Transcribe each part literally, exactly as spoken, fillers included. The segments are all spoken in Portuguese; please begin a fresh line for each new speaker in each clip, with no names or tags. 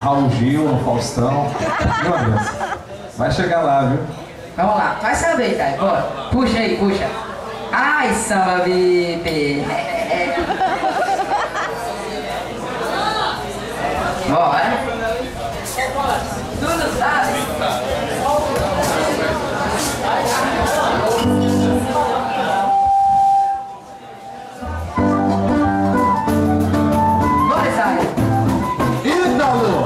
Raul Gil, no Faustão. Meu Deus. Vai chegar lá, viu?
Vamos lá, vai saber, cara. Bora. Puxa aí, puxa. Ai, samba, bebê. Bora. Tudo sabe? Bora, sai.
Ítalo!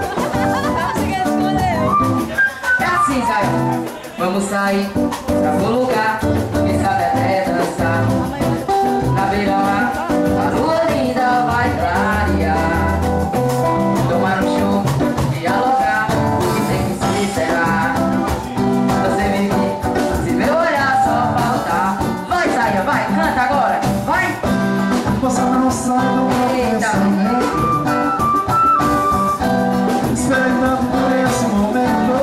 É assim, sai. Vamos sair pra algum lugar. Quem sabe até dançar. Na beira-mar, a lua linda vai clarear. Tomar um show, dialogar, o que tem que se esperar. Você me viu, se meu olhar só faltar. Vai, saia, vai, canta agora, vai!
Você não sabe o que é pensamento. Esperando por esse momento.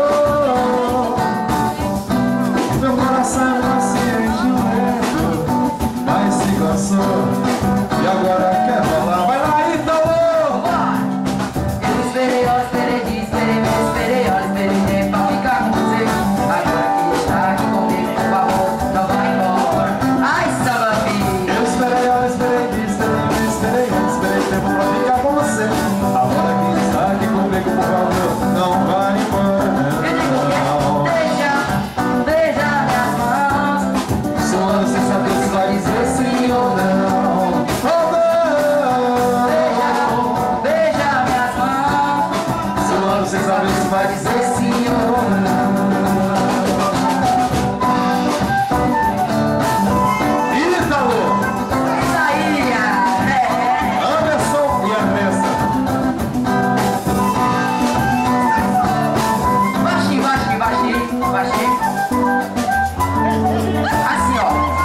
Meu coração não se enjoou, mas se cansou. E agora quer falar? Vai lá, Ítalo!
Vambora! Eu esperei, eu esperei, te esperei, me esperei, eu esperei tempo pra ficar com você. Agora que está aqui comigo, por favor, não vai embora. Ai, samba, filho!
Eu esperei, eu esperei, te esperei, me esperei, eu esperei tempo pra ficar com você. Agora que está aqui comigo, por favor, não vai embora.
Eu digo que deixa, beija minhas mãos.
Suando sem saber se vai dizer sim ou não. Oh, não.
Beija, beija minhas mãos.
Suando sem saber se vai dizer sim ou não. Ítalo!
Isso aí, é.
Anderson e Andressa.
Baixinho, baixinho, baixinho, baixinho. Assim,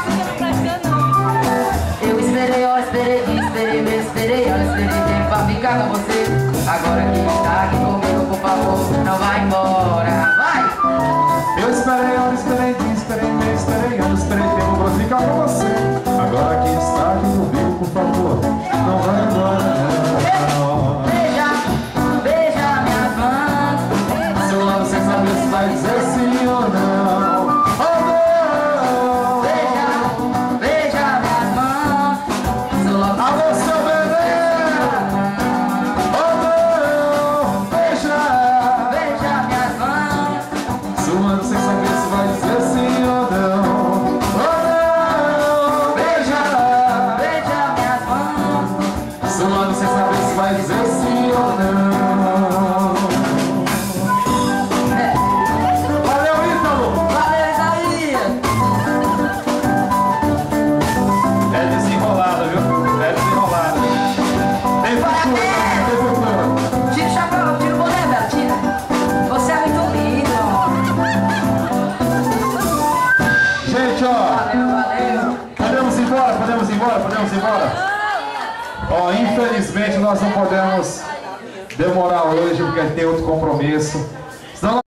ó. Eu esperei, ó, esperei, te esperei, me esperei, ó, esperei tempo pra ficar com você. Agora que está aqui comigo, por favor, não vai embora. Vai!
Eu esperei, eu esperei, te esperei, me esperei, eu esperei tempo pra ficar com você. Agora que está aqui comigo, por favor, não vai embora, não.
Beija, beija minhas mãos.
Suando sem saber se vai dizer sim ou não. Oh, não.
Beija, beija minhas mãos. Sou logo
Alô, seu bebê! Oh, não. Beija!
beija minhas mãos.
Suando sem saber se vai dizer sim ou não. Oh, não. Beija!
Beija minhas mãos.
Suando sem saber se vai dizer sim ou não.
É.
Valeu, Ítalo!
Valeu, Isaías!
É desenrolada, viu? É desenrolada. Tem futuro, tem futuro.
Tira o chapéu, tira o boné, Bela, tira. Você é muito lindo.
Gente, ó,
Valeu, valeu.
podemos ir embora, podemos ir embora, podemos ir embora. Ó, infelizmente nós não podemos demorar hoje porque tem outro compromisso. Senão